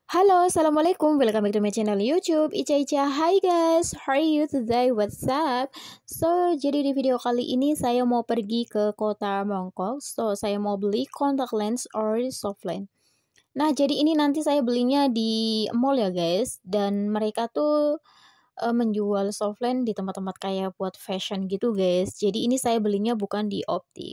Halo, assalamualaikum. Welcome back to my channel YouTube Ica Ica. Hi guys, how are you today? What's up? So, jadi di video kali ini saya mau pergi ke kota Mongkok. So, saya mau beli contact lens or soft lens. Nah, jadi ini nanti saya belinya di mall ya guys. Dan mereka tuh menjual soft lens di tempat-tempat kayak buat fashion gitu guys. Jadi ini saya belinya bukan di optik.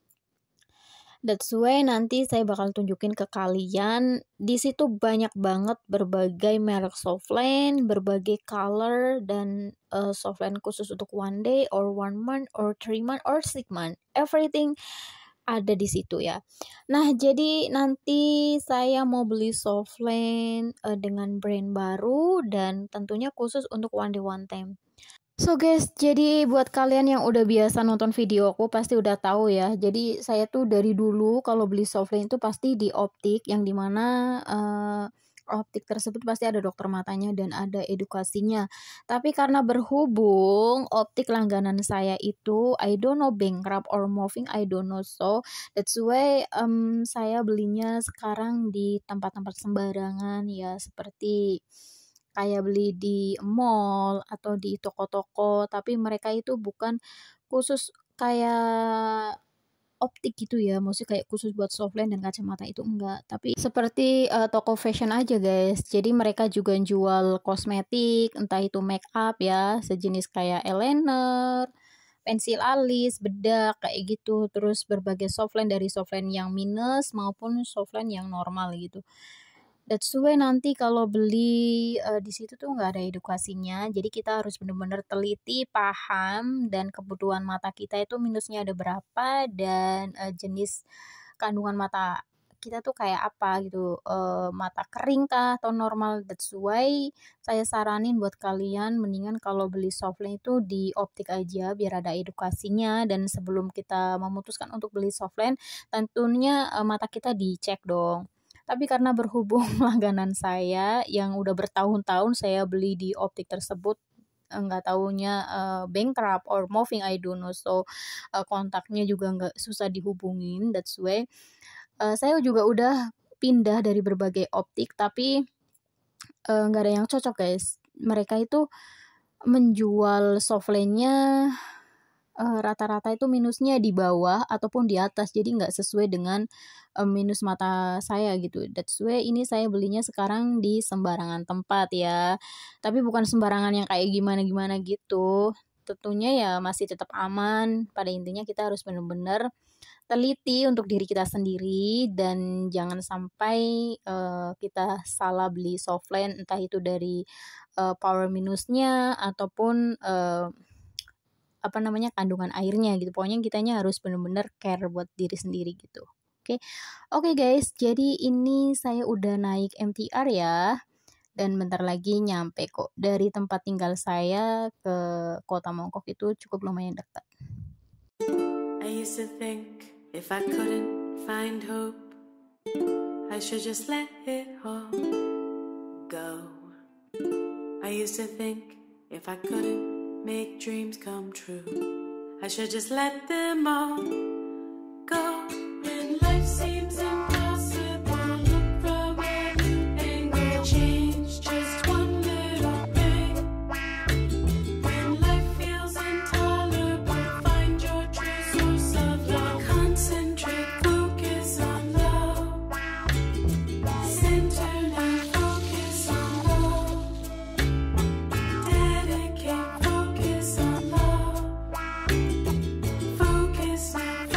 That's why nanti saya bakal tunjukin ke kalian. Di situ banyak banget berbagai merek soft lens, berbagai color dan soft lens khusus untuk one day or 1 month or 3 month or 6 month. Everything ada di situ ya. Nah, jadi nanti saya mau beli soft lens dengan brand baru dan tentunya khusus untuk one day one time. So guys, jadi buat kalian yang udah biasa nonton video aku pasti udah tahu ya. Jadi saya tuh dari dulu kalau beli soft lens itu pasti di optik, yang dimana optik tersebut pasti ada dokter matanya dan ada edukasinya. Tapi karena berhubung optik langganan saya itu I don't know bankrupt or moving, I don't know, so that's why saya belinya sekarang di tempat-tempat sembarangan ya, seperti kayak beli di mall atau di toko-toko, tapi mereka itu bukan khusus kayak optik gitu ya, maksudnya kayak khusus buat soft lens dan kacamata itu enggak, tapi seperti toko fashion aja guys. Jadi mereka juga jual kosmetik, entah itu make up ya, sejenis kayak eyeliner, pensil alis, bedak kayak gitu, terus berbagai soft lens dari soft lens yang minus maupun soft lens yang normal gitu. That's why nanti kalau beli di situ tuh nggak ada edukasinya, jadi kita harus benar-benar teliti, paham, dan kebutuhan mata kita itu minusnya ada berapa dan jenis kandungan mata kita tuh kayak apa gitu, mata kering kah atau normal. That's why saya saranin buat kalian mendingan kalau beli soft lens itu di optik aja biar ada edukasinya, dan sebelum kita memutuskan untuk beli soft lens tentunya mata kita dicek dong. Tapi karena berhubung langganan saya yang udah bertahun-tahun saya beli di optik tersebut, nggak taunya bankrupt or moving, I don't know, so kontaknya juga nggak, susah dihubungin. That's why saya juga udah pindah dari berbagai optik, tapi nggak ada yang cocok guys. Mereka itu menjual soft lens-nya rata-rata itu minusnya di bawah ataupun di atas, jadi nggak sesuai dengan minus mata saya gitu. That's why ini saya belinya sekarang di sembarangan tempat ya, tapi bukan sembarangan yang kayak gimana-gimana gitu. Tentunya ya masih tetap aman. Pada intinya kita harus benar-benar teliti untuk diri kita sendiri dan jangan sampai kita salah beli soft lens, entah itu dari power minusnya ataupun kandungan airnya gitu. Pokoknya kitanya harus benar-benar care buat diri sendiri gitu. Oke guys, jadi ini saya udah naik MTR ya, dan bentar lagi nyampe kok. Dari tempat tinggal saya ke kota Mongkok itu cukup lumayan dekat. I used to think if I couldn't find hope, I should just let it all go. I used to think if I couldn't make dreams come true, I should just let them all go. When life seems impossible, look from a new angle, change just one little thing. When life feels intolerable, find your true source of love. Concentrate, focus on love. Center and focus on love. Dedicate, focus on love. Focus on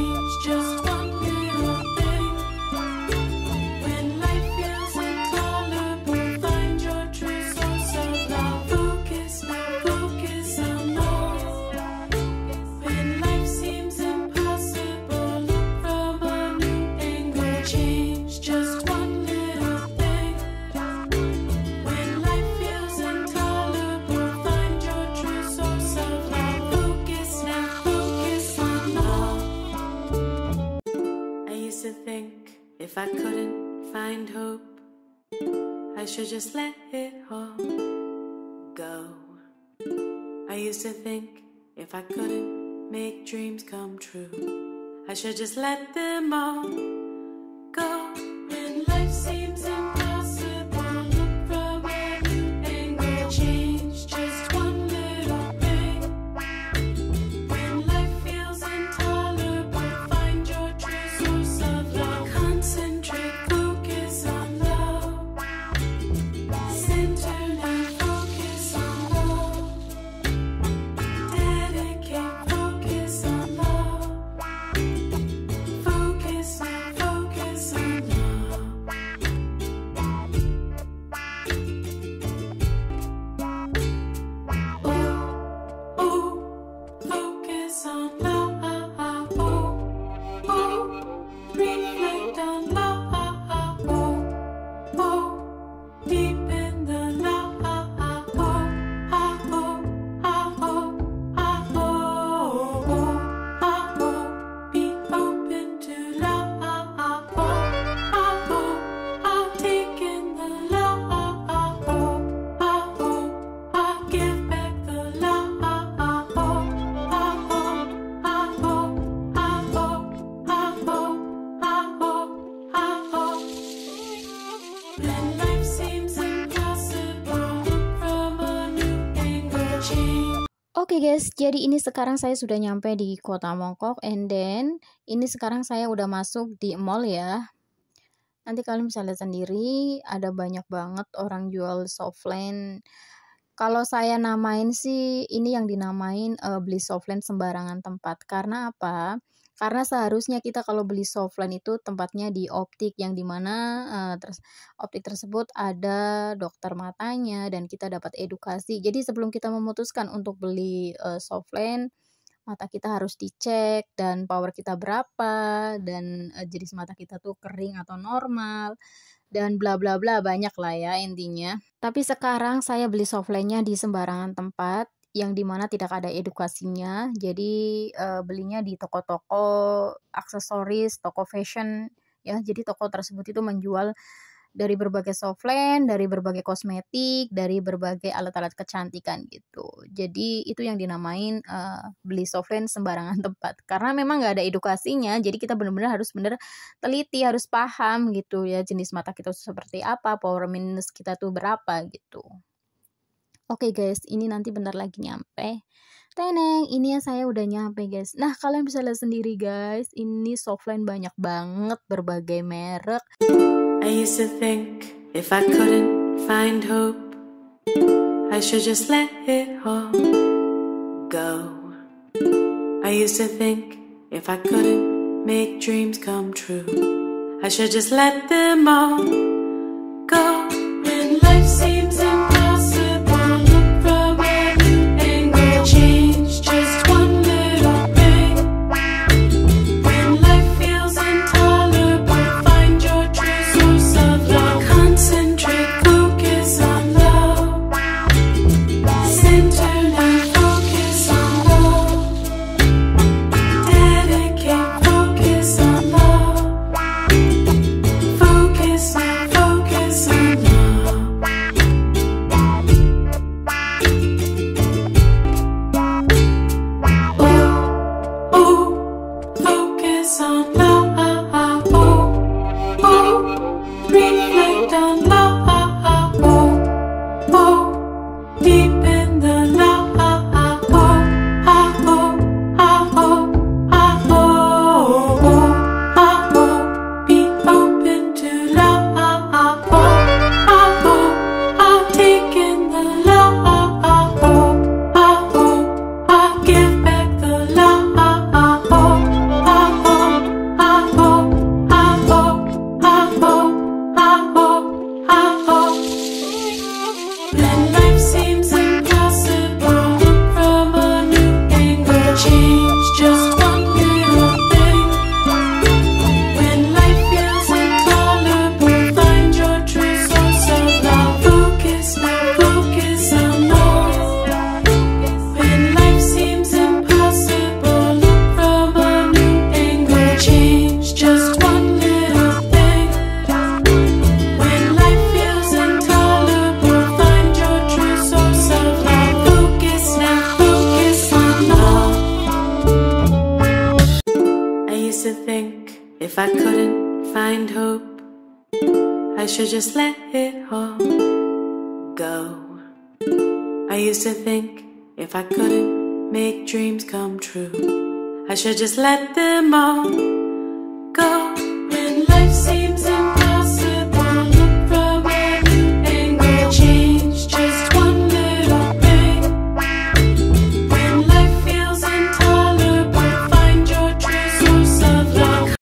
change just one little thing. When life feels intolerable, find your true source of love. Focus now, focus on love. When life seems impossible, look from a new angle. Change just one little thing. When life feels intolerable, find your true source of love. Focus now, focus on love. I used to think if I couldn't find hope, I should just let it all go. I used to think if I couldn't make dreams come true, I should just let them all go. When life seems impossible, look from a new angle. Change just one little thing. When life feels intolerable, find your true source of love. Concentrate, focus on love. Center now, focus on love. Dedicate, focus on love. Focus now, focus on love. Oh, oh, focus on love. Oh, oh, reflect on love. Oh, oh, deep in the love. Oh, oh, oh, oh, oh, oh, be open to love. Oh, take in the love. Give back the love. When life seems impossible, look from a new angle. Change. Oke guys, jadi ini sekarang saya sudah nyampe di Kota Mongkok, and then ini sekarang saya udah masuk di mall ya. Nanti kalian bisa lihat sendiri, ada banyak banget orang jual softland. Kalau saya namain sih, ini yang dinamain beli softland sembarangan tempat. Karena apa? Karena seharusnya kita kalau beli softland itu tempatnya di optik, yang dimana optik tersebut ada dokter matanya dan kita dapat edukasi. Jadi sebelum kita memutuskan untuk beli softland, mata kita harus dicek dan power kita berapa, dan jenis mata kita tuh kering atau normal, dan bla bla bla, banyak lah ya intinya. Tapi sekarang saya beli softlandnya di sembarangan tempat, yang dimana tidak ada edukasinya. Jadi belinya di toko-toko aksesoris, toko fashion ya. Jadi toko tersebut itu menjual dari berbagai softland, dari berbagai kosmetik, dari berbagai alat-alat kecantikan gitu. Jadi itu yang dinamain beli softland sembarangan tempat. Karena memang nggak ada edukasinya, jadi kita benar-benar harus benar teliti, harus paham gitu ya, jenis mata kita seperti apa, power minus kita tuh berapa gitu. Oke guys, ini nanti bentar lagi nyampe. Teneng, ini ya saya udah nyampe guys. Nah, kalian bisa lihat sendiri guys, ini softline banyak banget, berbagai merek. I used to think if I couldn't find hope, I should just let it all go. I used to think if I couldn't make dreams come true, I should just let them all go. When life seems impossible, look from a new angle. Change just one little thing. When life feels intolerable, find your true source of love. Concentrate, focus on love. Center now, focus on love. Dedicate, focus on love. Focus now, focus on love. Focus on love. Reflect on love. Deep in the love. Be open to love. Take in the love. Give back the love. if I couldn't find hope, I should just let it all go. I used to think if I couldn't make dreams come true, I should just let them all